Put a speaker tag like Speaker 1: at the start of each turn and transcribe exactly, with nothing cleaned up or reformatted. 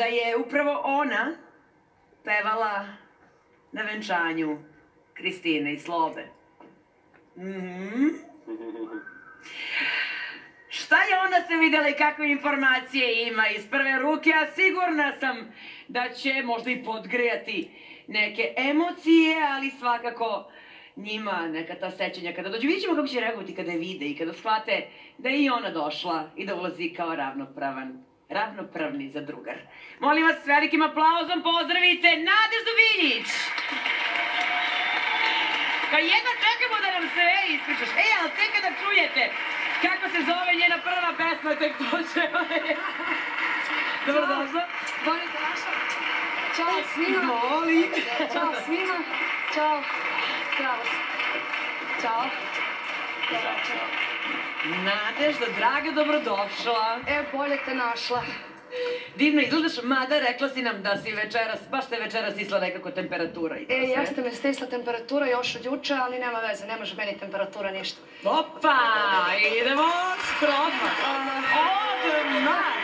Speaker 1: da je upravo ona pevala na venčanju Kristine i Slobe. Mhm. Šta je ona se videla i kakve informacije ima iz prve ruke, a sigurna sam da će možda i podgrejati neke emocije, ali svakako njima neka ta sećanja kada dođu. Vidjet ćemo kako će reagovati kada je vide i kada shvate da je i ona došla i da ulazi kao ravnopravan, ravnopravni zadrugar. Molim vas, s velikim aplauzom pozdravite Nadeždu Biljić! Pa jedno čekamo da nam se ispričaš. E, ali tek kada čujete kako se zove njena prva pesma, tek to će... Dobrodošla.
Speaker 2: Volite naša? Ćao svima.
Speaker 1: Izvoli.
Speaker 2: Ćao svima. Ćao. Zdravo se. Ćao.
Speaker 1: Nadežda, draga, dobrodošla.
Speaker 2: E, bolje te našla.
Speaker 1: Divno izgledaš, mada rekla si nam da si večeras, baš te večeras stisla nekako temperatura i to
Speaker 2: E,
Speaker 1: sve.
Speaker 2: jeste me stisla temperatura još od juče, ali nema veze, ne može meni temperatura ništa.
Speaker 1: Opa, idemo, skromno. Odmah.